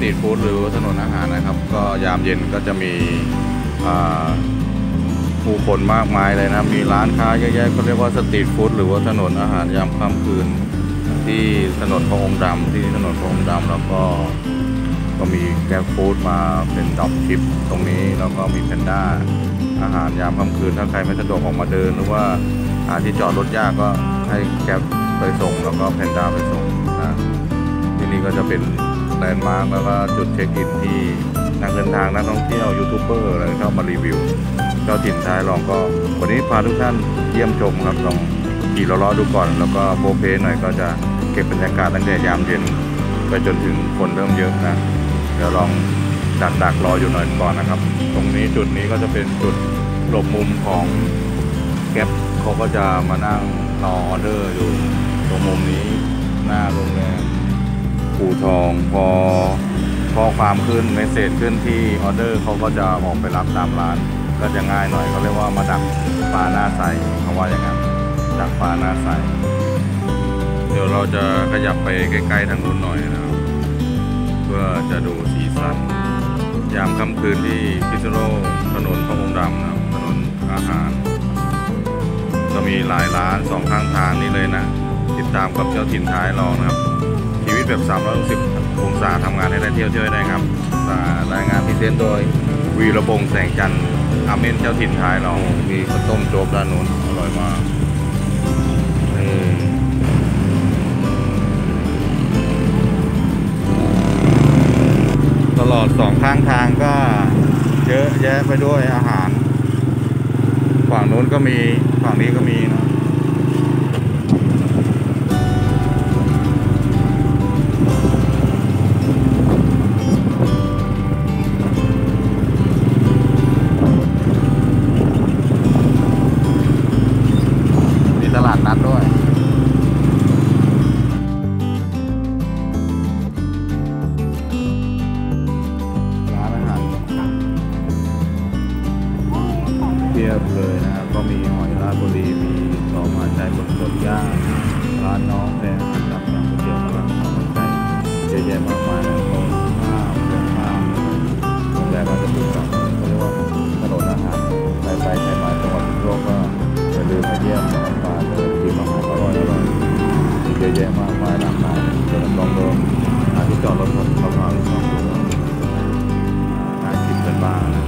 ตรฟู้ดหรือถนนอาหารนะครับก็ยามเย็นก็จะมีผู้คนมากมายเลยนะมีร้านค้าเยอะแยะก็เรียกว่าสตรีทฟู้ดหรือว่าถนนอาหารยามค่ำคืนที่ถนนพระองค์ดำแล้วก็มีแกร็บฟู้ดมาเป็นดรอปชิปตรงนี้แล้วก็มีแพนด้าอาหารยามค่ำคืนถ้าใครไม่สะดวกออกมาเดินหรือว่าหาที่จอดรถยากก็ให้แกร็บไปส่งแล้วก็แพนด้าไปส่งนะที่นี่ก็จะเป็นแลนด์มาร์คแล้วก็จุดเช็คอินที่นักเดินทางนักท่องเที่ยวยูทูบเบอร์อะไรเข้ามารีวิวเจ้าถิ่นท้ายลองก็วันนี้พาทุกท่านเยี่ยมชมครับลองขี่ล้อดูก่อนแล้วก็โพเพหน่อยก็จะเก็บบรรยากาศตั้งแต่ยามเย็นไปจนถึงคนเริ่มเยอะนะเดี๋ยวลองดักรออยู่หน่อยก่อนนะครับตรงนี้จุดนี้ก็จะเป็นจุดหลบมุมของแก๊ปเขาก็จะมานั่งรอออเดอร์อยู่ตรงมุมนี้หน้าโรงแรมปูทองพอความขึ้นเมสเสจขึ้นที่ออเดอร์เขาก็จะออกไปรับตามร้านก็จะง่ายหน่อยเขาเรียกว่ามาดักปลาหน้าใสเขาว่าอย่างนั้นดักปลาหน้าใสเดี๋ยวเราจะขยับไปใกล้ๆทางนู้นหน่อยนะครับเพื่อจะดูสีสันยามค่ำคืนที่พิษณุโลกถนนพระองค์ดำนะครับถนนอาหารก็มีหลายร้านสองข้างทางนี้เลยนะติดตามกับเจ้าถิ่นท้ายลองนะครับชีวิตแบบ360องศาทำงานให้ได้เที่ยวได้ครับรายงานพิเศษโดยวีระพงษ์แสงจันทร์อาเมนเจ้าถิ่นท้ายลองมีข้าวต้มโจ๊กด้านนู้นอร่อยมากตลอดสองข้างทางก็เยอะแยะไปด้วยอาหารฝั่งนู้นก็มีฝั่งนี้ก็มีนะมีตลาดนัดด้วยเลยนะครับก็มีหอยราชบุรีมีต่อมาใจสดย่างร้านน้องแดงกับอย่างก๋วยเตี๋ยวมะระข้าวมันไก่เยอะแยะมากมายนะโต๊ะข้าวเรือข้าวโรงแรมก็จะดูกับเขาเรียกว่าถนนอาหารใครมาจังหวัดพิษณุโลกก็อย่าลืมมาเยี่ยมมาเดินกินอาหารอร่อยเยอะแยะมากมายหลากหลายเดินลองเดินหาที่จอดรถสะพานลองดูน่าคิดเป็นบ้างนะ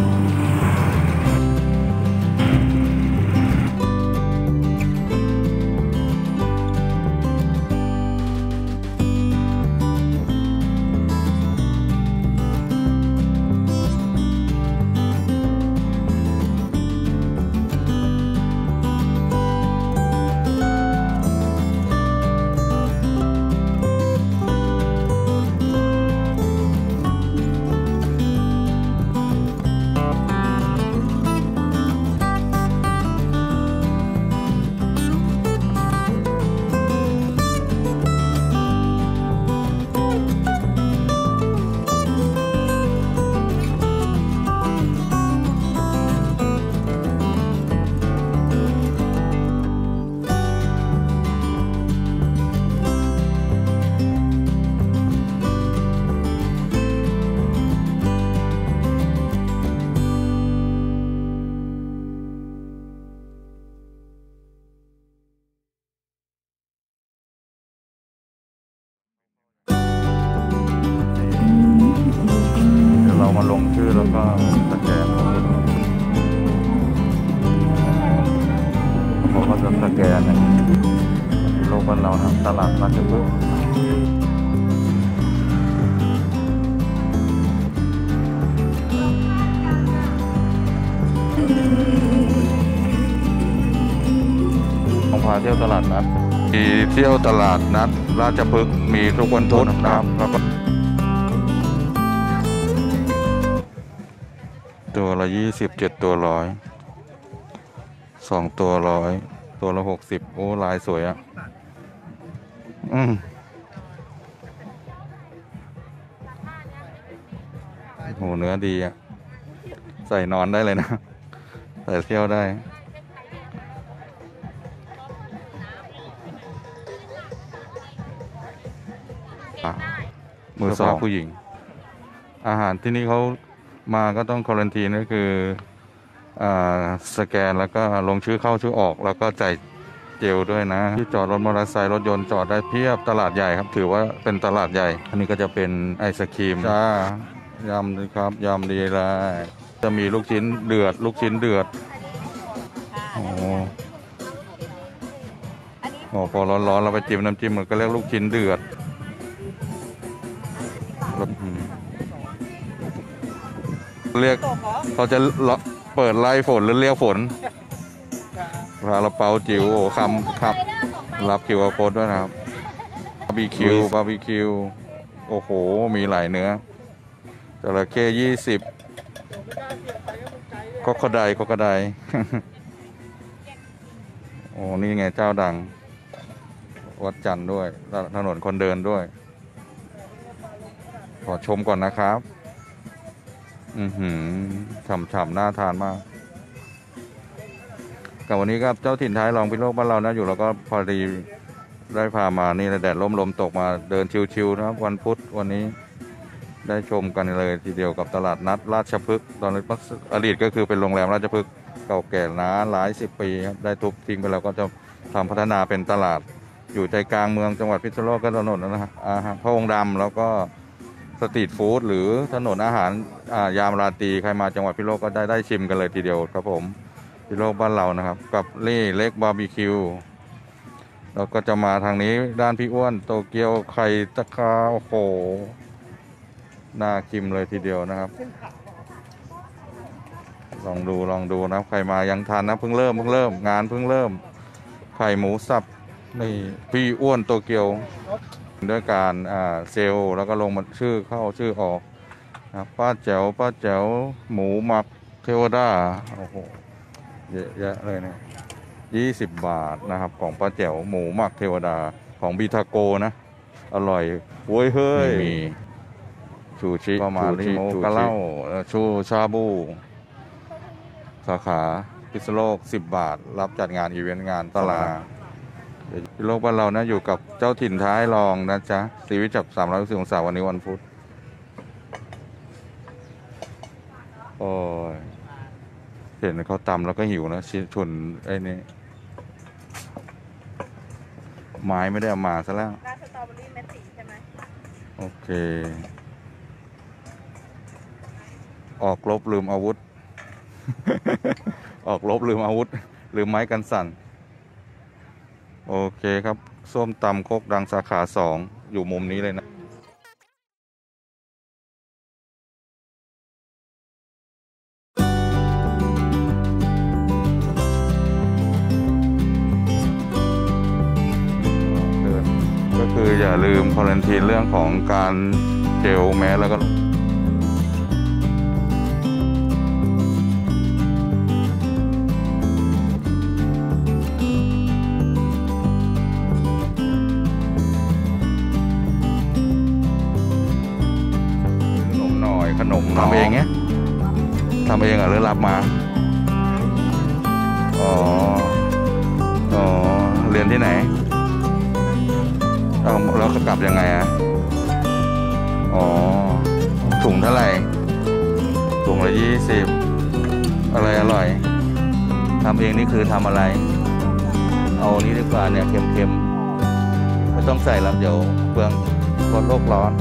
เรามาลงชื่อแล้วก็สแกนเขาก็จะสแกนโลกบ้านเรานะตลาดราชพฤกษ์ของพาเที่ยวตลาดนัดเที่ยวตลาดนัดราชพฤกษ์มีทุกวันพุธนะครับแล้วก็ตัวละ27ตัว100 2ตัว100ตัวละ60โอ้ลายสวยอ่ะโหเนื้อดีอ่ะใส่นอนได้เลยนะใส่เที่ยวได้มือสองผู้หญิงอาหารที่นี่เขามาก็ต้องควอรันทีนก็คือสแกนแล้วก็ลงชื่อเข้าชื่อออกแล้วก็จ่ายเจลด้วยนะที่จอดรถมอเตอร์ไซค์รถยนต์จอดได้เพียบตลาดใหญ่ครับถือว่าเป็นตลาดใหญ่อันนี้ก็จะเป็นไอศครีมจ้ายำเลยครับยำดีเลยจะมีลูกชิ้นเดือดลูกชิ้นเดือดโอ้โหพอร้อนๆเราไปจิ้มน้ำจิ้มมันก็เรียกลูกชิ้นเดือดเรียกเขาจะเปิดไล่ฝนหรือเรียกฝนซาลาเปาจิ๋วโอ้คำครับรับคิวอาร์โค้ดด้วยนะครับบาร์บีคิวโอ้โหมีหลายเนื้อจระเข้20ก็กระได โอ้นี่ไงเจ้าดังวัดจันทร์ด้วยถนนคนเดินด้วยขอชมก่อนนะครับฉ่ำๆน่าทานมากกับวันนี้ครับเจ้าถิ่นท้ายรองพิษณุโลกบ้านเรานะอยู่แล้วก็พอดีได้พามานี่แดดลมตกมาเดินชิวๆนะครับวันพุธวันนี้ได้ชมกันเลยทีเดียวกับตลาดนัดราชพฤกษ์ตอนนี้อดีตก็คือเป็นโรงแรมราชพฤกษ์เก่าแก่นานหลาย10 ปีครับได้ทุบทิ้งไปแล้วก็จะทำพัฒนาเป็นตลาดอยู่ใจกลางเมืองจังหวัดพิษณุโลกก็ถนนนะฮะพระองค์ดำแล้วก็สตรีทฟู้ดหรือถนนอาหารยามราตรีใครมาจังหวัดพิษณุโลกก็ได้ชิมกันเลยทีเดียวครับผมพิษณุโลกบ้านเรานะครับกับลี่เล็กบาร์บีคิวแล้วก็จะมาทางนี้ด้านพี่อ้วนโตเกียวไข่ตะคาโอ้โหน่ากินเลยทีเดียวนะครับลองดูนะใครมายังทันนะเพิ่งเริ่มงานเพิ่งเริ่มไข่หมูสับนี่พี่อ้วนโตเกียวด้วยการเซลล์แล้วก็ลงมาชื่อเข้าชื่อออกนะป้าแจ๋วหมูหมักเทวดาโอ้โหเยอะแยะเลยเนี่ย20 บาทนะครับของป้าแจ๋วหมูหมักเทวดาของบีทาโกนะอร่อยโว้ยเฮ้ยมีชูชิประมาณนี้โมกะเล่าชูชาบูสาขาพิษณุโลก10 บาทรับจัดงานอีเวนต์งานตลาดพิษณุโลกบ้านเรานะอยู่กับเจ้าถิ่นท้ายรองนะจ๊ะชีวิตจับ360 องศาวันนี้วันพุธโอ้ยเห็นเขาตำแล้วก็หิวนะชุนไอ้นี่ไม้ไม่ได้เอามาซะแล้วสตรอเบอรี่เม็ดสีใช่ไหมโอเคออกรบลืมอาวุธ ออกรบลืมอาวุธลืมไม้กันสั่นโอเคครับส้มตำโคกดังสาขา2อยู่มุมนี้เลยนะก็คืออย่าลืมควอรันทีนเรื่องของการเจลแมสแล้วก็ขนมทำเองเนี่ยทำเองหรือรับมาอ๋อเรียนที่ไหนแล้วกลับยังไงอ๋อถุงเท่าไหร่ถุงละ20อะไรอร่อยทำเองนี่คือทำอะไรเอานี้ดีกว่าเนี่ยเค็มไม่ต้องใส่แล้วเดี๋ยวเปลืองลดโลกร้อน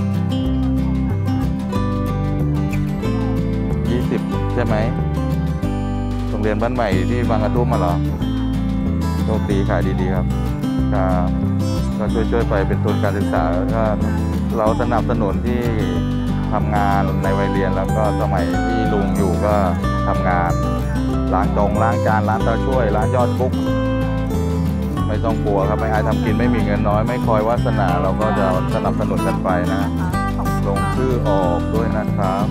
20ใช่ไหมโรงเรียนบ้านใหม่ที่บางกระทุ่มมาเหรอโชคดีขายดีๆครับก็ช่วยไปเป็นทุนการศึกษาก็เราสนับสนุนที่ทำงานในวัยเรียนแล้วก็สมัยที่ลุงอยู่ก็ทำงานล้างจานร้านตาช่วยร้านยอดกุ๊กไม่ต้องกลัวครับไม่อายทำกินไม่มีเงินน้อยไม่คอยวาสนาเราก็จะสนับสนุนกันไปนะลงชื่อออกด้วยนะครับ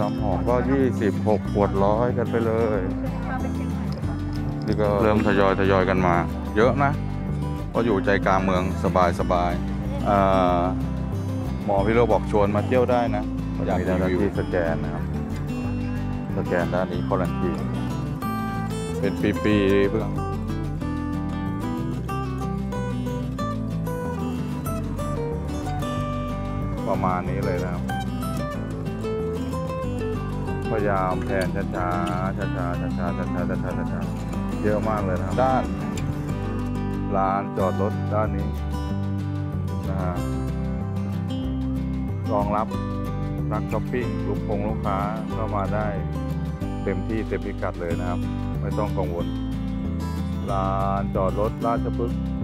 น้ำหอมก็26 ขวด100กันไปเลยนี่ก็เริ่มทยอยกันมา เยอะนะก็อยู่ใจกลางเมืองสบายหมอพี่โรบอกชวนมาเที่ยวได้นะอยากมีเจ้าหน้าที่สแกนนะครับสแกนด้านนี้ควอรันทีนเป็นปีๆเพื่อนประมาณนี้เลยนะครับพยายามแผนช้าๆเยอะมากเลยนะครับด้านลานจอดรถด้านนี้นะฮะรองรับนักช้อปปิ้งลูกค้าเข้ามาได้เต็มที่เต็มพิกัดเลยนะครับไม่ต้องกังวลลานจอดรถราชพฤกษ์